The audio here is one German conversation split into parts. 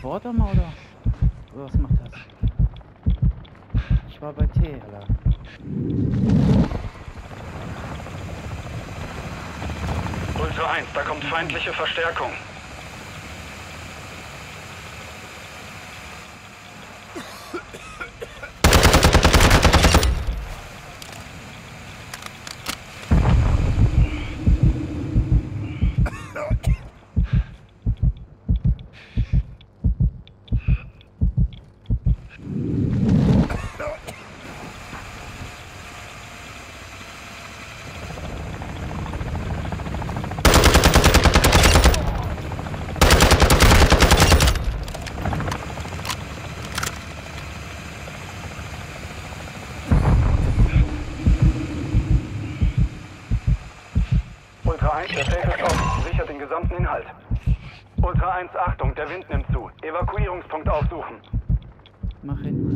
Transporter mal oder was macht das? Ich war bei T, Alter. Ultra 1, da kommt feindliche Verstärkung. Ultra 1, der Safe ist offen. Sichert den gesamten Inhalt. Ultra 1, Achtung, der Wind nimmt zu. Evakuierungspunkt aufsuchen. Mach hin.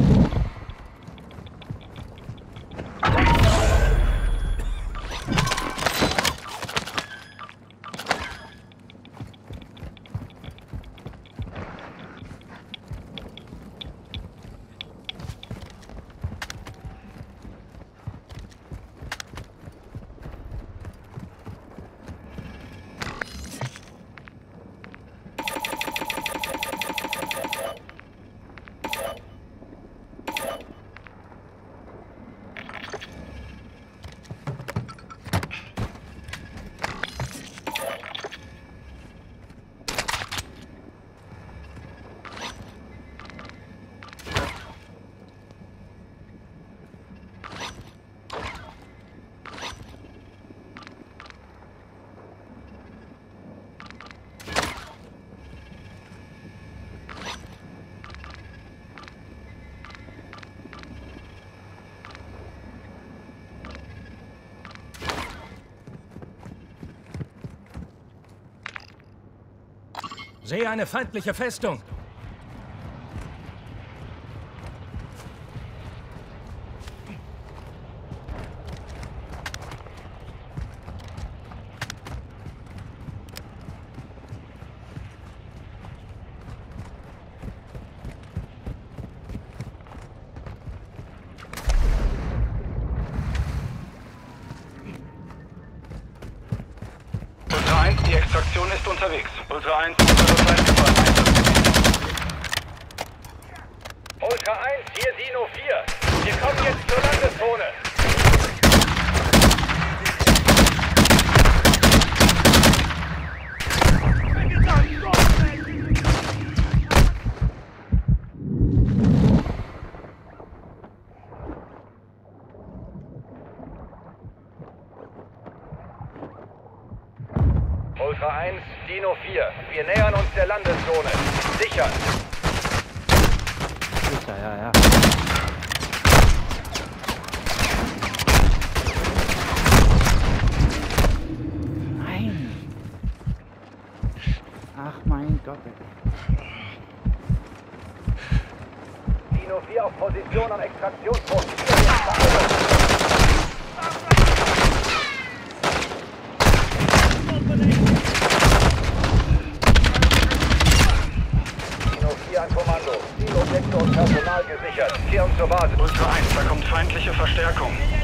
Sehe eine feindliche Festung. Ultra 1, die Extraktion ist unterwegs. Ultra 1, unsere Feindgefahren einsetzen. Ultra 1, hier Dino 4. Wir kommen jetzt zur Landeszone. Ultra 1, Dino 4. Wir nähern uns der Landeszone. Sichern. Sicher, ja. Nein. Ach mein Gott. Dino 4 auf Position am Extraktionspost. Dino 4 an Kommando. Silo-Sektor und Personal gesichert. Kehren zur Basis. Ultra 1, da kommt feindliche Verstärkung.